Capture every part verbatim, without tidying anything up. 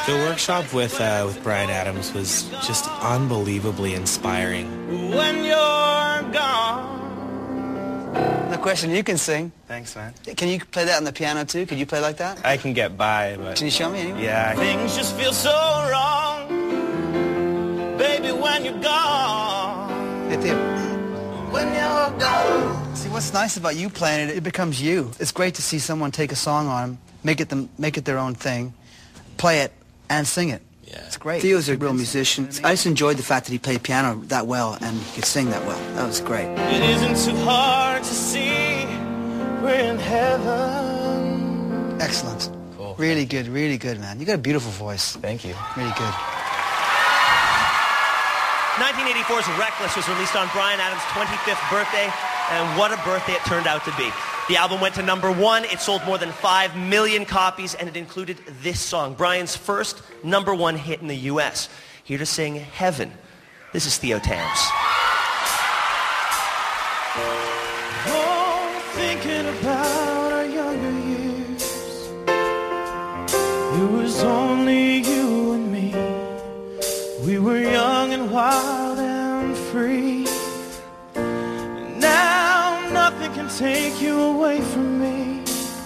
The workshop with uh, with Bryan Adams was just unbelievably inspiring. When you're gone. No question, you can sing. Thanks, man. Can you play that on the piano too? Could you play like that? I can get by, but... Can you show me anyway? Yeah. Things just feel so wrong, baby, when you're gone. Hey, Theo. When you're gone. See, what's nice about you playing it, it becomes you. It's great to see someone take a song on them, make it them, make it their own thing, play it, and sing it. Yeah. It's great. Theo's a real musician. I just enjoyed the fact that he played piano that well and he could sing that well. That was great. It isn't too hard to see we're in heaven. Excellent. Cool. Really good, really good, man. You got a beautiful voice. Thank you. Really good. nineteen eighty-four's Reckless was released on Bryan Adams' twenty-fifth birthday, and what a birthday it turned out to be. The album went to number one, it sold more than five million copies, and it included this song, Bryan's first number one hit in the U S. Here to sing Heaven, this is Theo Tams. Oh, thinking about our younger years, it was only you and me. We were young and wild and free. And now nothing can take you away from me.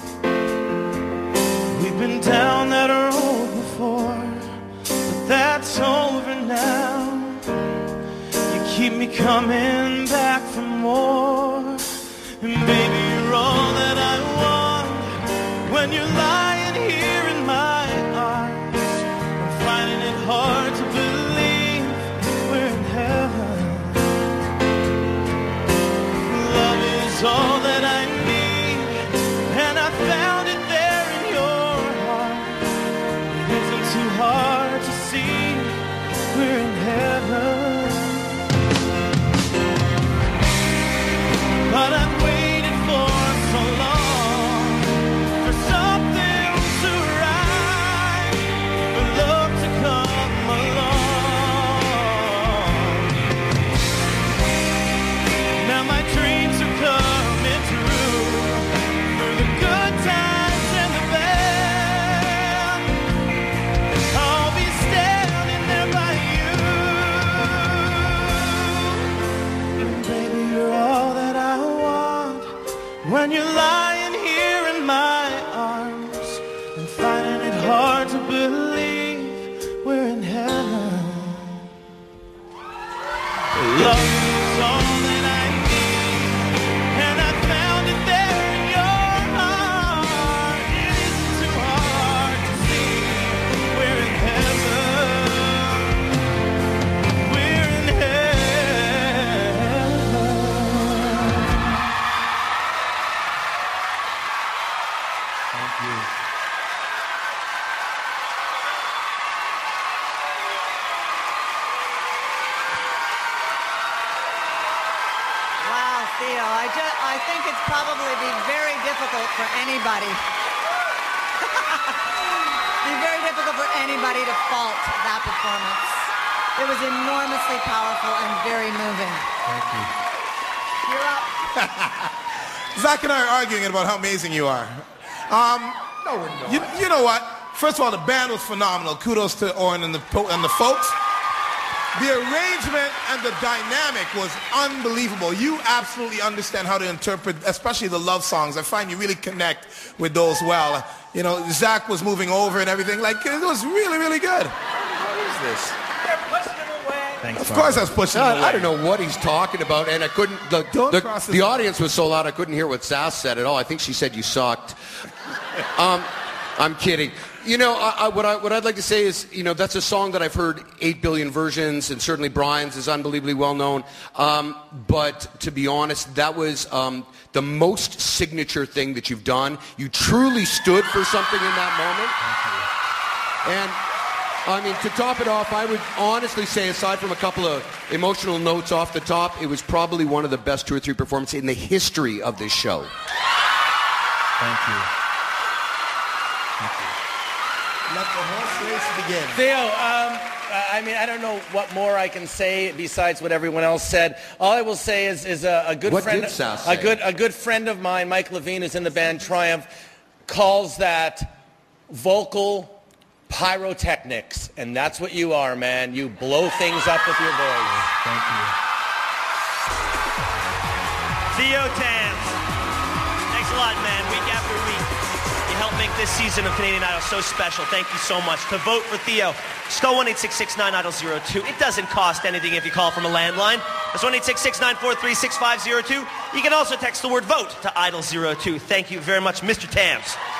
We've been down that road before, but that's over now. You keep me coming back for more. And baby, you're all that I want. When you're lying here in my arms, I'm finding it hard to believe we're in heaven. Love is all that I need, and I found it there in your heart. It isn't too hard to see we're in heaven. But I've waited for so long for something to rise, for love to come along. Now my dreams are coming true, through the good times and the bad. I'll be standing there by you. And baby, you're all that I want. When you're lying here in my arms, I'm finding it hard to believe we're in heaven. Love is all that I need, and I found it there in your heart. It isn't too hard to see we're in heaven. We're in heaven. Thank you. Wow, Theo, I, just, I think it's probably be very difficult for anybody. be very difficult for anybody to fault that performance. It was enormously powerful and very moving. Thank you. You're up. Zach and I are arguing about how amazing you are. Um, No, we're not. you, you know what? First of all, the band was phenomenal. Kudos to Oren and the, po- and the folks. The arrangement and the dynamic was unbelievable. You absolutely understand how to interpret, especially the love songs. I find you really connect with those well. You know, Zach was moving over and everything. Like, it was really, really good. What is this? Thanks, Of course I was pushing No, it away. I don't know what he's talking about, and I couldn't. The, Don't the, cross the this- audience was so loud I couldn't hear what Sass said at all. I think she said you sucked. Um, I'm kidding. You know, I, I, what, I, what I'd like to say is, you know, that's a song that I've heard eight billion versions, and certainly Bryan's is unbelievably well known. Um, but to be honest, that was um, the most signature thing that you've done. You truly stood for something in that moment. And I mean, to top it off, I would honestly say, aside from a couple of emotional notes off the top, it was probably one of the best two or three performances in the history of this show. Thank you. Let the horse race begin. Theo, um, I mean, I don't know what more I can say besides what everyone else said. All I will say is, is a, a good What friend, did Sass a say? good, a good friend of mine, Mike Levine, who's in the band Triumph, calls that vocal pyrotechnics, and that's what you are, man. You blow things up with your voice. Thank you. Theo Tams. Thanks a lot, man. Week after week, you help make this season of Canadian Idol so special. Thank you so much. To vote for Theo, just call one eight six six nine idol zero two. It doesn't cost anything if you call from a landline. That's one eight six six nine four three six five zero two. You can also text the word VOTE to idol zero two. Thank you very much, Mister Tams.